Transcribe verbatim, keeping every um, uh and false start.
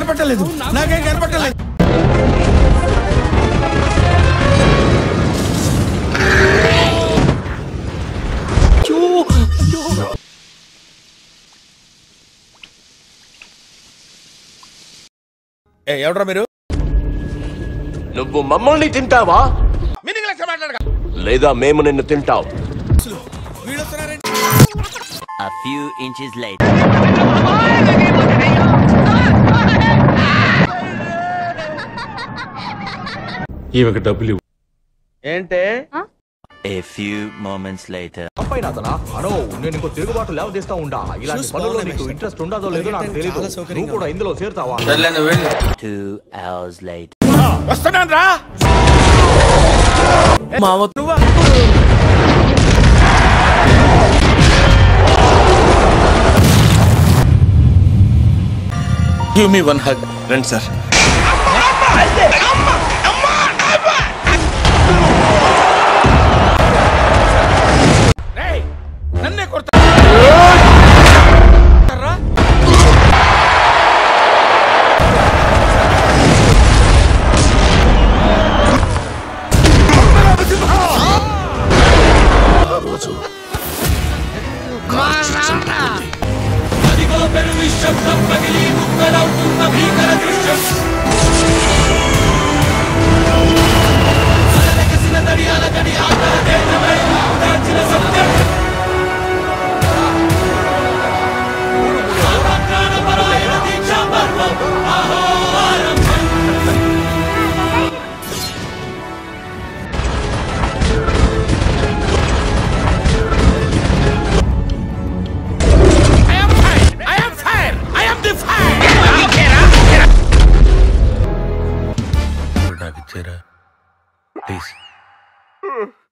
కనపట్టలేదు నాకేం కనపట్టలేదు ఏ ఎవడ్రా మీరు నువ్వు మమ్మల్ని తింటావా లేదా మేము నిన్ను తింటాం A few inches later. ఈమెకి డబ్బులు ఏంటే A few moments later. అప్పైనాతనా అనో నేను ఇంకో తిరుగుబాటు లేవ తీస్తా ఉండా ఇలాంటి పనుల్లో నీకు ఇంట్రెస్ట్ ఉండదో లేదో నాకు తెలియదు నువ్వు కూడా ఇందులో చేరుతావా Two hours later. వస్తున్నాను రా మామ నువ్వా గివ్ మీ వన్ హగ్ రండి సార్ నన్నే కొడతా ప్లీజ్